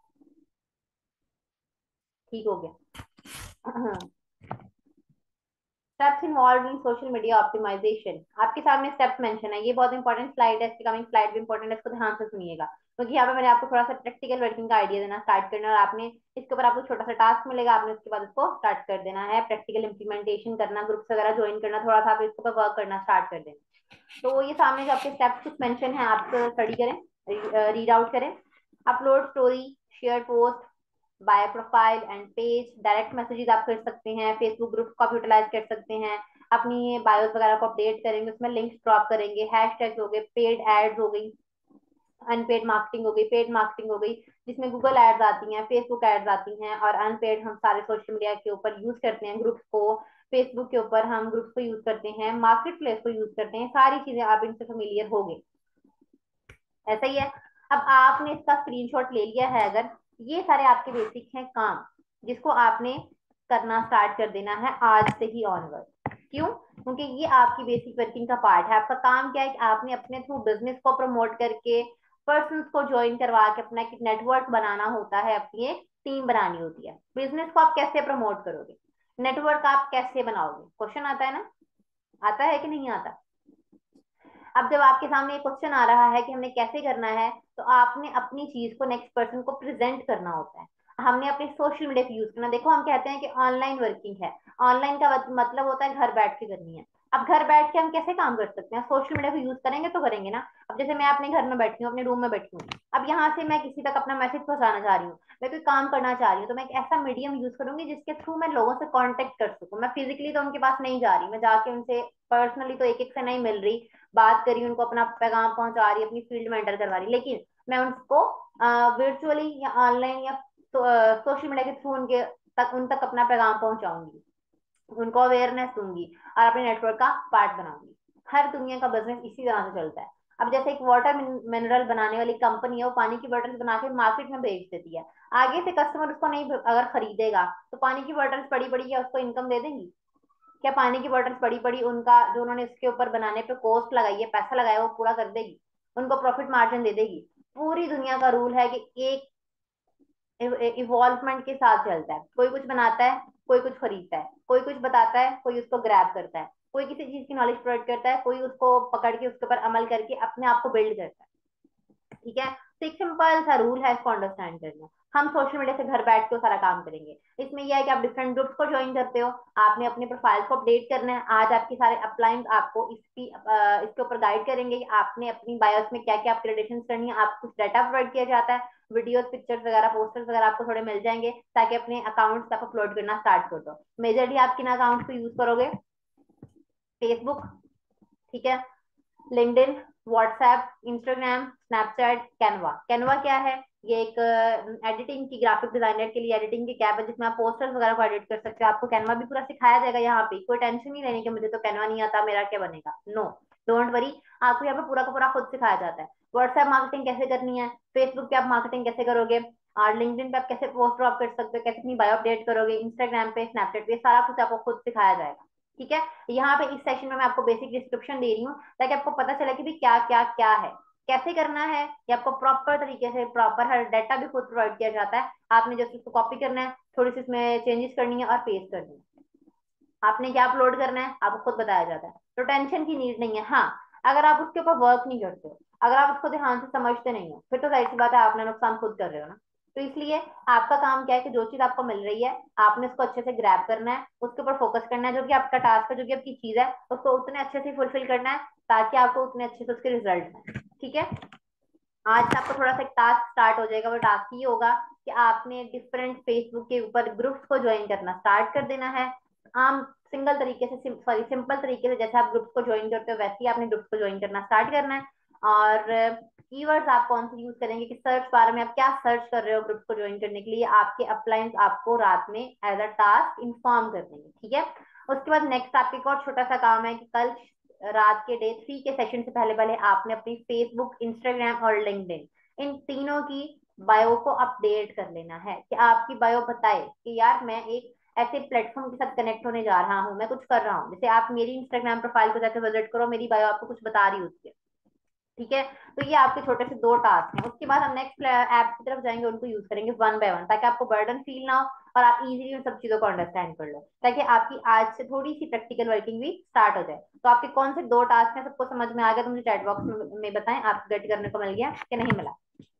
ठीक हो गया। Steps involve in social media optimisation, आपके सामने स्टेप्स मेंशन है, ये बहुत इंपॉर्टेंट स्लाइड है, इसकी कमिंग स्लाइड भी इंपॉर्टेंट है, इसको ध्यान से सुनिएगा, क्योंकि यहाँ पे मैंने आपको थोड़ा सा प्रैक्टिकल वर्किंग का आइडिया देना स्टार्ट करना है, और आपने इसके ऊपर आपको छोटा सा टास्क मिलेगा, आपने उसके बाद उसको स्टार्ट कर देना है, प्रैक्टिकल इंप्लीमेंटेशन करना, ग्रुप्स वगैरह ज्वाइन करना, थोड़ा सा आप इसके ऊपर वर्क करना स्टार्ट कर देना। तो ये सामने जो आपके स्टेप्स कुछ मेंशन है, आप स्टडी करें, रीड आउट करें। Upload story, share post, by profile and page, direct messages आप कर सकते हैं, फेसबुक ग्रुप को आप यूटिलाइज कर सकते हैं, अपनी बायोस वगैरह को अपडेट करेंगे, उसमें लिंक्स ड्रॉप करेंगे, हैशटैग हो गए, पेड एड्स हो गई, अनपेड मार्केटिंग हो गई, पेड मार्केटिंग हो गई, जिसमें गूगल एड्स आती हैं, फेसबुक एड्स आती हैं, और अनपेड हम सारे सोशल मीडिया के ऊपर यूज करते हैं ग्रुप्स को, फेसबुक के ऊपर हम ग्रुप्स को यूज करते हैं, मार्केट प्लेस को यूज करते हैं, सारी चीजें आप इनसे फेमिलियर हो गए। ऐसा ही है। अब आपने इसका स्क्रीनशॉट ले लिया है, अगर ये सारे आपके बेसिक हैं काम, जिसको आपने करना स्टार्ट कर देना है आज से ही ऑनवर्ड। क्यों? क्योंकि ये आपकी बेसिक वर्किंग का पार्ट है। आपका काम क्या है कि आपने अपने थ्रू बिजनेस को प्रमोट करके पर्सन को ज्वाइन करवा के अपना एक नेटवर्क बनाना होता है, अपनी एक टीम बनानी होती है। बिजनेस को आप कैसे प्रमोट करोगे, नेटवर्क आप कैसे बनाओगे, क्वेश्चन आता है ना, आता है कि नहीं आता? अब जब आपके सामने एक क्वेश्चन आ रहा है कि हमने कैसे करना है, तो आपने अपनी चीज को नेक्स्ट पर्सन को प्रेजेंट करना होता है। हमने अपने सोशल मीडिया को यूज करना। देखो हम कहते हैं कि ऑनलाइन वर्किंग है, ऑनलाइन का मतलब होता है घर बैठ के करनी है। अब घर बैठ के हम कैसे काम कर सकते हैं? सोशल मीडिया को यूज करेंगे तो करेंगे ना। अब जैसे मैं अपने घर में बैठी हूँ, अपने रूम में बैठी हूँ, अब यहाँ से मैं किसी तक अपना मैसेज पहुंचाना चाह रही हूँ, मैं कोई काम करना चाह रही हूँ, तो मैं एक ऐसा मीडियम यूज करूंगी जिसके थ्रू मैं लोगों से कांटेक्ट कर सकूँ। मैं फिजिकली तो उनके पास नहीं जा रही, मैं जाके उनसे पर्सनली तो एक एक से नहीं मिल रही, बात करी, उनको अपना पैगाम पहुंचा रही, अपनी फील्ड में एंटर करवा रही, लेकिन मैं उनको वर्चुअली या ऑनलाइन या सोशल मीडिया के थ्रू उनके तक उन तक अपना पैगाम पहुंचाऊंगी, उनको अवेयरनेस दूंगी और अपने नेटवर्क का पार्ट बनाऊंगी। हर दुनिया का बिजनेस इसी तरह से चलता है। अब जैसे एक वाटर मिनरल बनाने वाली कंपनी है, वो पानी की बोतल्स बना के मार्केट में बेच देती है। आगे से कस्टमर उसको नहीं अगर खरीदेगा, तो पानी की बोतल्स पड़ी पड़ी क्या उसको इनकम दे देंगी? क्या पानी की बोतल्स पड़ी पड़ी उनका जो उन्होंने इसके ऊपर बनाने पे कॉस्ट लगाई है, पैसा लगाया, वो पूरा कर देगी? उनको प्रॉफिट मार्जिन दे देगी? पूरी दुनिया का रूल है कि एक इवॉल्वमेंट के साथ चलता है। कोई कुछ बनाता है, कोई कुछ खरीदता है, कोई कुछ बताता है, कोई उसको ग्रैब करता है, कोई किसी चीज की नॉलेज प्रोवाइड करता है, कोई उसको पकड़ के उसके ऊपर अमल करके अपने आप को बिल्ड करता है। ठीक है, तो एक सिंपल सा रूल है, इसको अंडरस्टैंड करना। हम सोशल मीडिया से घर बैठ के वो सारा काम करेंगे। इसमें यह है कि आप डिफरेंट ग्रुप्स को ज्वाइन करते हो, आपने अपने प्रोफाइल को अपडेट करना है। आज आपके सारे अपलाइंस आपको इसके ऊपर गाइड करेंगे कि आपने अपनी बायोस में क्या क्या अपग्रेडेशन करनी है। आपको कुछ डाटा प्रोवाइड किया जाता है, वीडियोस, पिक्चर्स वगैरह, पोस्टर्स वगैरह आपको थोड़े मिल जाएंगे, ताकि अपने अकाउंट्स आप अपलोड करना स्टार्ट कर दो। मेजरली आप किन अकाउंट्स को यूज करोगे? फेसबुक, ठीक है, LinkedIn, WhatsApp, Instagram, Snapchat, Canva. Canva क्या है? ये एक एडिटिंग की, ग्राफिक डिजाइनर के लिए एडिटिंग की ऐप है, जिसमें आप पोस्टर्स वगैरह को एडिट कर सकते हो। आपको कैनवा भी पूरा सिखाया जाएगा यहाँ पे, कोई टेंशन नहीं लेने की मुझे तो कैनवा नहीं आता, मेरा क्या बनेगा। नो, डोंट वरी, आपको यहाँ पे पूरा का पूरा खुद सिखाया जाता है। व्हाट्सएप मार्केटिंग कैसे करनी है, फेसबुक पे आप मार्केटिंग कैसे करोगे, और लिंक्डइन पे आप कैसे पोस्ट ड्रॉप कर सकते हो, कैसे अपनी बायो अपडेट करोगे, इंस्टाग्राम पे, स्नैपचैट पे, सारा कुछ आपको खुद सिखाया जाएगा। ठीक है, यहाँ पे इस सेशन में मैं आपको बेसिक डिस्क्रिप्शन दे रही हूँ, ताकि आपको पता चले कि भी क्या क्या क्या है, कैसे करना है। ये आपको प्रॉपर तरीके से, प्रॉपर हर डाटा भी खुद प्रोवाइड किया जाता है। आपने जस्ट उसको कॉपी करना है, थोड़ी सी इसमें चेंजेस करनी है और पेस्ट करनी है। आपने क्या अपलोड करना है आपको खुद बताया जाता है, तो टेंशन की नीड नहीं है। हाँ, अगर आप उसके ऊपर वर्क नहीं करते हो, अगर आप उसको ध्यान से समझते नहीं हो, फिर तो जाहिर सी बात है आपने नुकसान खुद कर रहे हो ना। तो इसलिए आपका काम क्या है कि जो चीज आपको मिल रही है, आपने उसको अच्छे से ग्रैब करना है, उसके ऊपर फोकस करना है। जो कि आपका टास्क है, जो कि आपकी चीज है, उसको उतने अच्छे से फुलफिल करना है, ताकि आपको उतने अच्छे से उसके रिजल्ट आए। ठीक है, आज से आपको थोड़ा सा एक टास्क स्टार्ट हो जाएगा। वो टास्क ये होगा कि आपने डिफरेंट फेसबुक के ऊपर ग्रुप्स को ज्वाइन करना स्टार्ट कर देना है। आम सिंगल तरीके से, सॉरी सिंपल तरीके से, जैसे आप ग्रुप्स को ज्वाइन करते हो वैसे ही आपने ग्रुप्स को ज्वाइन करना स्टार्ट करना है। और कीवर्ड्स आप कौन से यूज करेंगे कि सर्च बार में आप क्या सर्च कर रहे हो ग्रुप्स को ज्वाइन करने के लिए, आपके अपलाइंस आपको रात में एज अ टास्क इन्फॉर्म कर देंगे। ठीक है, उसके बाद नेक्स्ट आपके एक और छोटा सा काम है कि कल रात के डे 3 के सेशन से पहले पहले आपने अपनी फेसबुक, इंस्टाग्राम और लिंक्डइन, इन तीनों की बायो को अपडेट कर लेना है। कि आपकी बायो बताए कि यार मैं एक ऐसे प्लेटफॉर्म के साथ कनेक्ट होने जा रहा हूँ, मैं कुछ कर रहा हूँ। जैसे आप मेरी इंस्टाग्राम प्रोफाइल को जाकर विजिट करो, मेरी बायो आपको कुछ बता रही होती है। ठीक है, तो ये आपके छोटे से 2 टास्क हैं। उसके बाद हम नेक्स्ट ऐप की तरफ जाएंगे, उनको यूज करेंगे वन बाय वन, ताकि आपको बर्डन फील ना हो और आप इजीली उन सब चीजों को अंडरस्टैंड कर लो, ताकि आपकी आज से थोड़ी सी प्रैक्टिकल वर्किंग भी स्टार्ट हो जाए। तो आपके कौन से 2 टास्क हैं, सबको समझ में आ गया तो मुझे चैट बॉक्स में बताएं, आपको गेट करने को मिल गया कि नहीं मिला,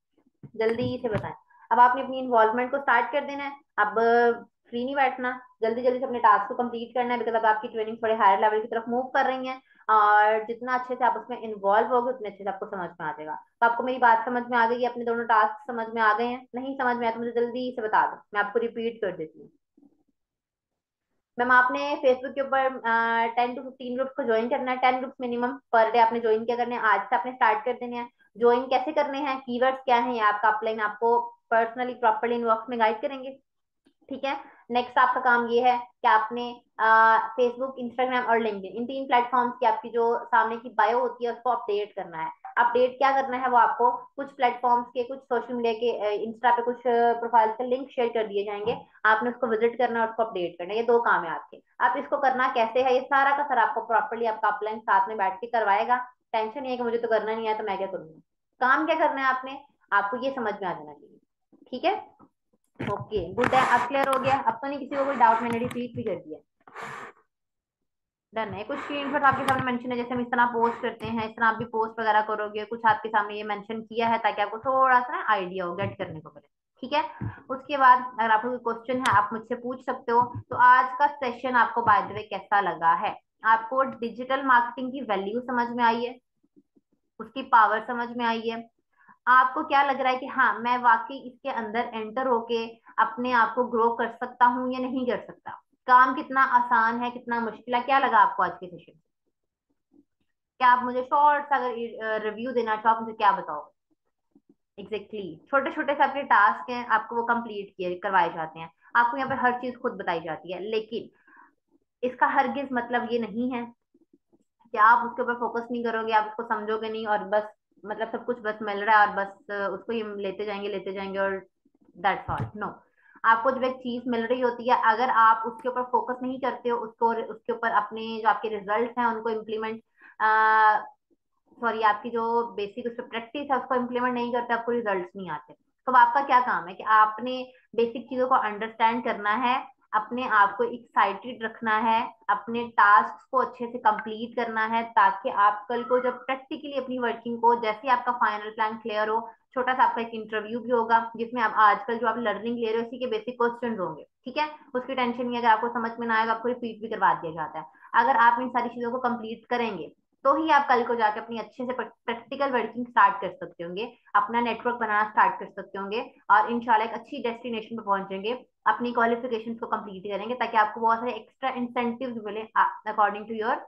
जल्दी से बताएं। अब आपने अपनी इन्वॉल्वमेंट को स्टार्ट कर देना है। अब फ्री नहीं बैठना, जल्दी जल्दी से अपने टास्क को कंप्लीट करना है, बिकॉज अब आपकी ट्रेनिंग थोड़े हायर लेवल की तरफ मूव कर रही है। और जितना अच्छे से आप उसमें इन्वॉल्व होगे, उतने अच्छे से आपको समझ में आ जाएगा। तो आपको मेरी बात समझ में आ गई है, अपने दोनों टास्क समझ में आ गए हैं? नहीं समझ में आया तो मुझे जल्दी से बता दो, मैं आपको रिपीट कर देती हूँ। मैम आपने फेसबुक के ऊपर 10 to 15 ग्रुप्स को ज्वाइन करना है, 10 ग्रुप्स मिनिमम पर डे आपने ज्वाइन क्या करने हैं, आज से आपने स्टार्ट कर देने हैं। ज्वाइन कैसे करने हैं, कीवर्ड्स क्या है, ये आपका अपलाइन आपको पर्सनली प्रॉपरली इनबॉक्स में गाइड करेंगे। ठीक है, नेक्स्ट आपका काम ये है कि आपने फेसबुक, इंस्टाग्राम और लिंक्डइन, इन 3 प्लेटफॉर्म्स की आपकी जो सामने की बायो होती है उसको अपडेट करना है। अपडेट क्या करना है, वो आपको कुछ प्लेटफॉर्म्स के, कुछ सोशल मीडिया के, इंस्टा पे कुछ प्रोफाइल के लिंक शेयर कर दिए जाएंगे। आपने उसको विजिट करना है और उसको अपडेट करना है। ये 2 काम है आपके। आप इसको करना कैसे है, ये सारा का सारा आपको प्रॉपरली आपका अपलाइन साथ में बैठ के करवाएगा। टेंशन नहीं है कि मुझे तो करना नहीं है तो मैं क्या करूंगी। काम क्या करना है आपने, आपको ये समझ में आ जाना चाहिए। ठीक है, ओके गुड है, अब क्लियर हो गया। अब तो नहीं किसी को कोई डाउट, मैंने डिलीट भी कर दिया। डन है। कुछ स्क्रीनशॉट आपके सामने मेंशन है, जैसे हम इस तरह पोस्ट करते हैं, इस तरह आप भी पोस्ट वगैरह करोगे, कुछ आपके सामने ये मेंशन किया है ताकि आपको थोड़ा सा ना आइडिया हो, गेट करने को मिले। ठीक है। उसके बाद अगर आपको कोई क्वेश्चन है आप मुझसे पूछ सकते हो। तो आज का सेशन आपको बाय द वे कैसा लगा है? आपको डिजिटल मार्केटिंग की वैल्यू समझ में आई है? उसकी पावर समझ में आई है? आपको क्या लग रहा है कि हाँ मैं वाकई इसके अंदर एंटर होके अपने आप को ग्रो कर सकता हूँ या नहीं कर सकता? काम कितना आसान है, कितना मुश्किल है, क्या लगा आपको आज के सेशन से? क्या आप मुझे शॉर्ट अगर रिव्यू देना चाहो, आप मुझे क्या बताओ? एग्जैक्टली छोटे छोटे से आपके टास्क हैं, आपको वो कंप्लीट किए करवाए जाते हैं। आपको यहाँ पर हर चीज खुद बताई जाती है, लेकिन इसका हरगिज मतलब ये नहीं है कि आप उसके ऊपर फोकस नहीं करोगे, आप उसको समझोगे नहीं और बस मतलब सब कुछ बस मिल रहा है और बस उसको ही लेते जाएंगे और दैट्स ऑल। नो। आपको जब एक चीज मिल रही होती है, अगर आप उसके ऊपर फोकस नहीं करते हो, उसको उसके ऊपर अपने जो आपके रिजल्ट हैं उनको इम्प्लीमेंट, सॉरी आपकी जो बेसिक उस पर प्रैक्टिस है उसको इम्प्लीमेंट नहीं करते, आपको रिजल्ट्स नहीं आते। तो अब आपका क्या काम है कि आपने बेसिक चीजों को अंडरस्टैंड करना है, अपने आप को एक्साइटेड रखना है, अपने टास्क को अच्छे से कंप्लीट करना है, ताकि आप कल को जब प्रैक्टिकली अपनी वर्किंग को, जैसे आपका फाइनल प्लान क्लियर हो, छोटा सा आपका एक इंटरव्यू भी होगा जिसमें आप आजकल जो आप लर्निंग ले रहे हो इसी के बेसिक क्वेश्चन होंगे। ठीक है। उसकी टेंशन नहीं है, अगर आपको समझ में ना आएगा आपको रिपीट भी करवा दिया जाता है। अगर आप इन सारी चीजों को कंप्लीट करेंगे तो ही आप कल को जाके अपनी अच्छे से प्रैक्टिकल वर्किंग स्टार्ट कर सकते होंगे, अपना नेटवर्क बनाना स्टार्ट कर सकते होंगे और इंशाल्लाह एक अच्छी डेस्टिनेशन पर पहुंचेंगे, अपनी क्वालिफिकेशन को कंप्लीट करेंगे ताकि आपको बहुत सारे एक्स्ट्रा इंसेंटिव मिले अकॉर्डिंग टू योर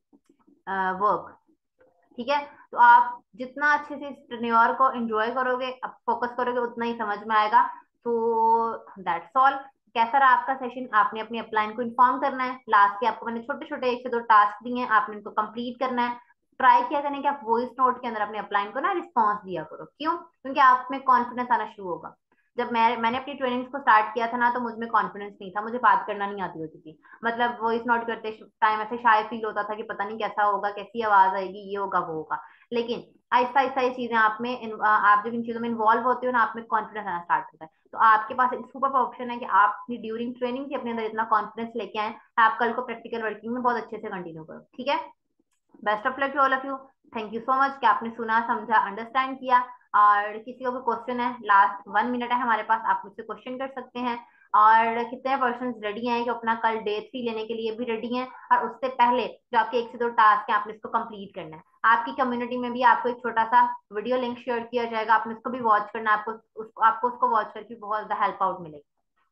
वर्क। ठीक है। तो आप जितना अच्छे से इस टेन्योर को एंजॉय करोगे, अब फोकस करोगे, उतना ही समझ में आएगा। तो दैट्स ऑल। कैसा रहा आपका सेशन? आपने अपनी अपलाइन को इन्फॉर्म करना है, लास्ट के आपको मैंने छोटे छोटे 1 से 2 टास्क दिए हैं, आपने इनको कंप्लीट करना है। ट्राई किया करने कि आप वॉइस नोट के अंदर अपने अपलाइन को ना रिस्पॉन्स दिया करो। क्यों? क्योंकि आप में कॉन्फिडेंस आना शुरू होगा। जब मैंने अपनी ट्रेनिंग्स को स्टार्ट किया था ना, तो मुझ में कॉन्फिडेंस नहीं था, मुझे बात करना नहीं आती होती थी। मतलब वॉइस नोट करते टाइम ऐसे शाय फील होता था कि पता नहीं कैसा होगा, कैसी आवाज आएगी, ये होगा वो होगा। लेकिन आहिस्ता आहिस्ता ये चीजें आप में आप जब इन चीजों में इन्वॉल्व होते हो ना, आप में कॉन्फिडेंस आना स्टार्ट होता है। तो आपके पास एक सुपर ऑप्शन है कि आप अपनी ड्यूरिंग ट्रेनिंग से अपने अंदर इतना कॉन्फिडेंस लेके आए, आप कल को प्रैक्टिकल वर्किंग में बहुत अच्छे से कंटिन्यू करो। ठीक है। Best of luck to all of you. Thank you so much कि आपने सुना, समझा, अंडरस्टैंड किया। और किसी को भी क्वेश्चन है, लास्ट 1 मिनट है हमारे पास, आप मुझसे क्वेश्चन कर सकते हैं। और कितने पर्सन रेडी हैं कि अपना कल डे 3 लेने के लिए भी रेडी हैं? और उससे पहले जो आपके 1 से 2 टास्क हैं, आपने इसको कंप्लीट करना है। आपकी कम्युनिटी में भी आपको एक छोटा सा वीडियो लिंक शेयर किया जाएगा, आपने उसको भी वॉच करना है। आपको उसको वॉच करके बहुत ज्यादा हेल्प आउट मिलेगी।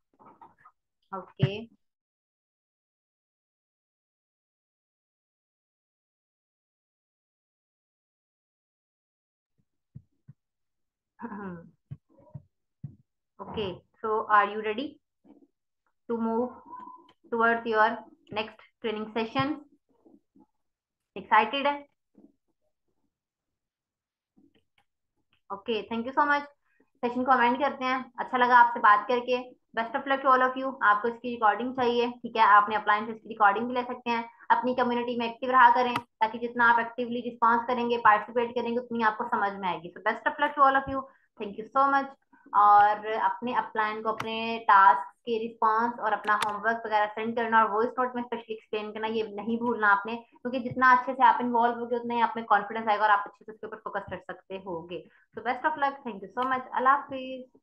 Okay. Okay. So are you ready to move towards your next training session? Excited है? Okay, thank you so much. Session को अमेंड करते हैं। अच्छा लगा आपसे बात करके। Best of luck to all of you. आपको इसकी रिकॉर्डिंग चाहिए, ठीक है, आपने अप्लायंस इसकी रिकॉर्डिंग भी ले सकते हैं। अपनी कम्युनिटी में एक्टिव रहा करें, ताकि जितना आप एक्टिवली रिस्पॉन्स करेंगे, पार्टिसिपेट करेंगे, उतनी आपको समझ में आएगी। So best of luck to all of you. Thank you so much. और अपने अपलाइन को अपने टास्क के रिस्पॉन्स और अपना होमवर्क वगैरह सेंड करना, और वॉइस नोट में स्पेशली एक्सप्लेन करना, ये नहीं भूलना आपने, क्योंकि जितना अच्छे से आप इन्वॉल्व होगे उतना ही आप में कॉन्फिडेंस आएगा और आप अच्छे से उसके ऊपर फोकस कर सकते होगे। So best of luck. Thank you so much. Allah Hafiz.